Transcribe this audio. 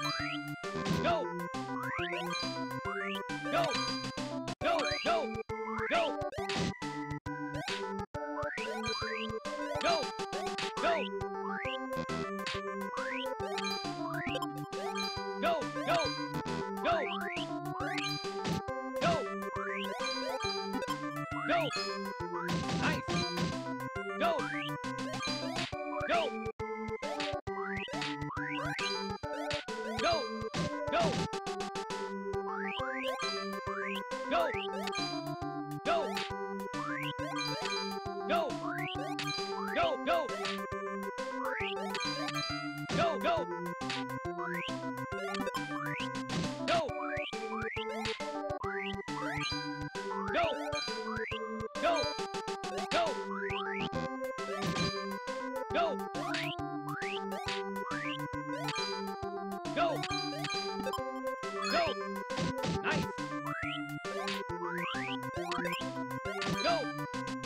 Go! Go! Go! Go! Go! Go! Go! Go! Go! Go! Go! Go! Nice! Go! Go! Go! Go! Go! Go! Go! Go! Go! Go! Go! Go! Go! Go! Go! Go! Go! Go! Nice! Go!